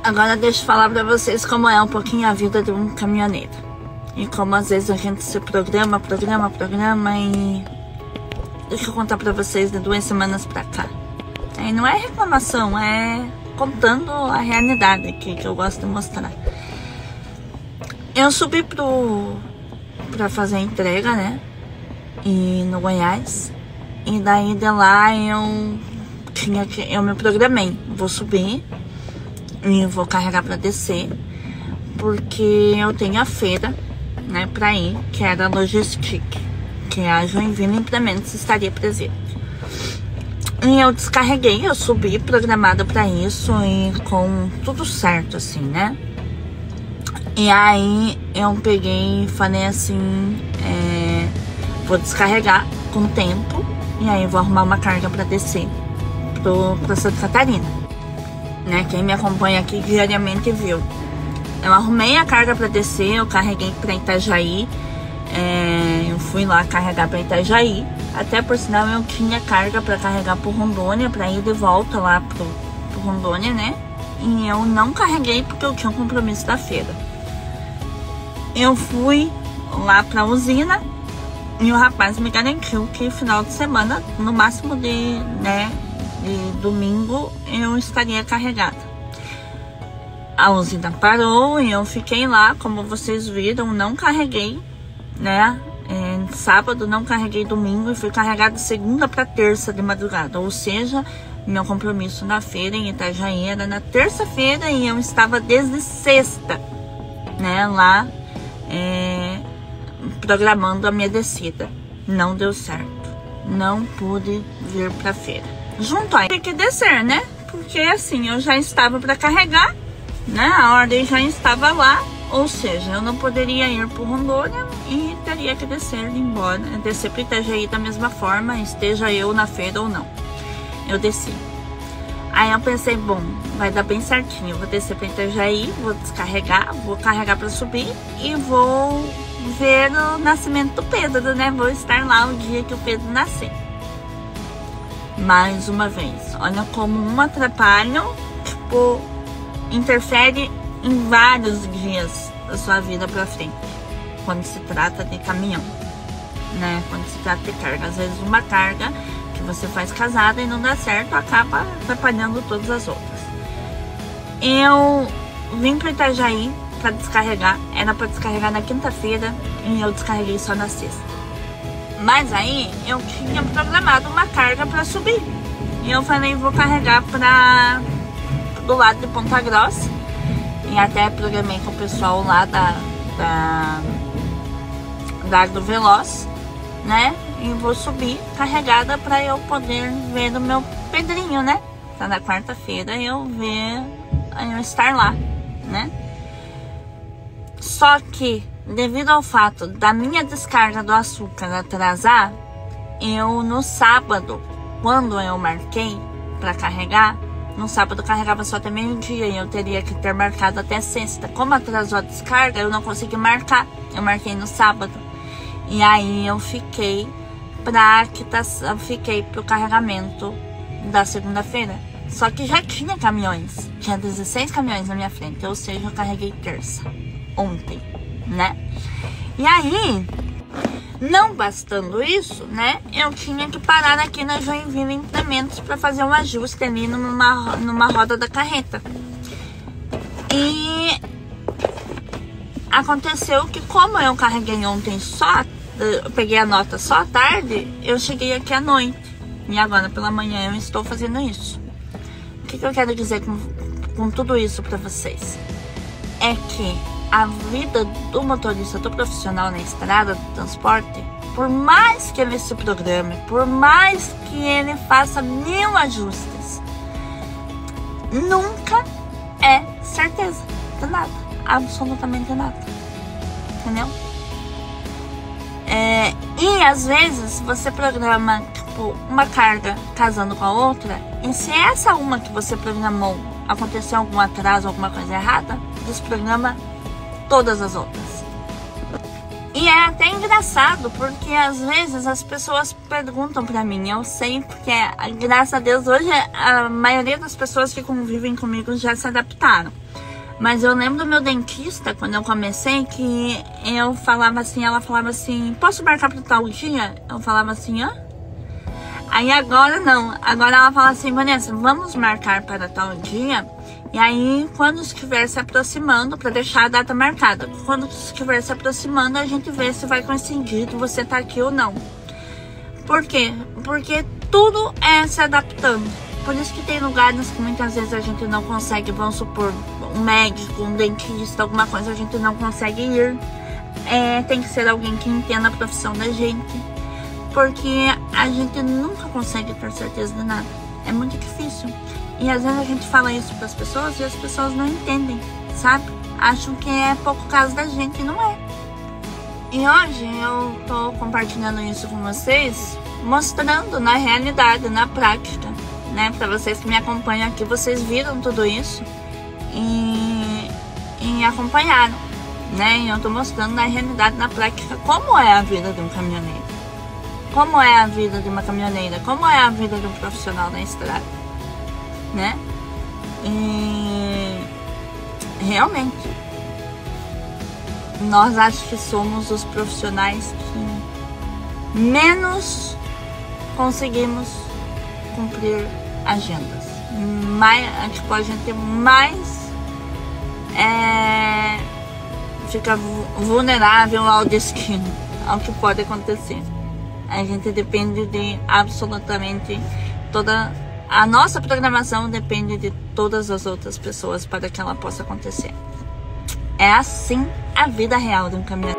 Agora deixa eu falar pra vocês como é um pouquinho a vida de um caminhoneiro. E como às vezes a gente se programa e... Deixa eu contar pra vocês de 2 semanas pra cá. E não é reclamação, é contando a realidade aqui que eu gosto de mostrar. Eu subi pra fazer a entrega, né? E no Goiás. E daí de lá eu me programei. Vou subir e vou carregar pra descer, porque eu tenho a feira, né, pra ir, que é da Logistic, que a Joinville Implementos estaria presente. E eu descarreguei, eu subi programada pra isso e com tudo certo, assim, né? E aí eu peguei e falei assim, vou descarregar com tempo e aí vou arrumar uma carga pra descer pra Santa Catarina, né? Quem me acompanha aqui diariamente viu. Eu arrumei a carga pra descer, eu carreguei pra Itajaí, eu fui lá carregar pra Itajaí, até por sinal eu tinha carga pra carregar pro Rondônia, pra ir de volta lá pro Rondônia, né? E eu não carreguei porque eu tinha um compromisso da feira. Eu fui lá pra usina e o rapaz me garantiu que final de semana, no máximo de domingo, eu estaria carregada. A usina parou e eu fiquei lá, como vocês viram, não carreguei, né? Sábado não carreguei, domingo, e fui carregada de segunda para terça de madrugada. Ou seja, meu compromisso na feira em Itajaí era na terça-feira e eu estava desde sexta, né? Lá programando a minha descida. Não deu certo. Não pude vir pra feira. Junto aí, tem que descer, né? Porque assim, eu já estava para carregar, né? A ordem já estava lá, ou seja, eu não poderia ir para Rondônia e teria que descer embora, descer para Itajaí da mesma forma, esteja eu na feira ou não. Eu desci. Aí eu pensei, bom, vai dar bem certinho, eu vou descer para Itajaí, vou descarregar, vou carregar para subir e vou ver o nascimento do Pedro, né? Vou estar lá o dia que o Pedro nascer. Mais uma vez, olha como um atrapalho, tipo, interfere em vários dias da sua vida pra frente, quando se trata de caminhão, né? Quando se trata de carga, às vezes uma carga que você faz casada e não dá certo, acaba atrapalhando todas as outras. Eu vim para Itajaí para descarregar, era para descarregar na quinta-feira e eu descarreguei só na sexta. Mas aí eu tinha programado uma carga para subir e eu falei, vou carregar do lado de Ponta Grossa, e até programei com o pessoal lá da Agroveloz, né? E vou subir carregada para eu poder ver o meu Pedrinho, né? Então na quarta-feira eu estar lá, né? Só que devido ao fato da minha descarga do açúcar atrasar, eu no sábado, quando eu marquei para carregar, no sábado eu carregava só até meio-dia e eu teria que ter marcado até sexta. Como atrasou a descarga, eu não consegui marcar. Eu marquei no sábado. E aí eu fiquei pro carregamento da segunda-feira. Só que já tinha caminhões. Tinha 16 caminhões na minha frente. Ou seja, eu carreguei terça. Ontem, né? E aí, não bastando isso, né? Eu tinha que parar aqui na Joinville Implementos para fazer um ajuste ali numa roda da carreta. E aconteceu que, como eu carreguei ontem eu peguei a nota só à tarde, eu cheguei aqui à noite. E agora pela manhã eu estou fazendo isso. O que eu quero dizer com tudo isso para vocês? É que a vida do motorista, do profissional na estrada do transporte, por mais que ele se programe, por mais que ele faça 1000 ajustes, nunca é certeza de nada, absolutamente nada, entendeu? E às vezes você programa tipo uma carga casando com a outra, e se essa uma que você programou acontecer algum atraso, alguma coisa errada, desprograma todas as outras. E é até engraçado, porque às vezes as pessoas perguntam pra mim, eu sei, porque graças a Deus hoje a maioria das pessoas que convivem comigo já se adaptaram. Mas eu lembro do meu dentista, quando eu comecei, que eu falava assim, ela falava assim, posso marcar para tal dia? Eu falava assim, hã? Aí agora não, agora ela fala assim, Vanessa, vamos marcar para tal dia? E aí, quando estiver se aproximando, para deixar a data marcada, quando estiver se aproximando, a gente vê se vai coincidir de você estar aqui ou não. Por quê? Porque tudo é se adaptando. Por isso que tem lugares que muitas vezes a gente não consegue, vamos supor, um médico, um dentista, alguma coisa, a gente não consegue ir. Tem que ser alguém que entenda a profissão da gente. Porque a gente nunca consegue ter certeza de nada. É muito difícil. E às vezes a gente fala isso para as pessoas e as pessoas não entendem, sabe? Acham que é pouco caso da gente, e não é. E hoje eu tô compartilhando isso com vocês, mostrando na realidade, na prática, né? Para vocês que me acompanham aqui, vocês viram tudo isso e acompanharam, né? E eu tô mostrando na realidade, na prática, como é a vida de um caminhoneiro. Como é a vida de uma caminhoneira, como é a vida de um profissional na estrada, né? E realmente nós acho que somos os profissionais que menos conseguimos cumprir agendas. Tipo, a gente mais fica vulnerável ao destino, ao que pode acontecer. A gente depende de absolutamente toda a nossa programação, depende de todas as outras pessoas para que ela possa acontecer. É assim a vida real de um caminhoneiro.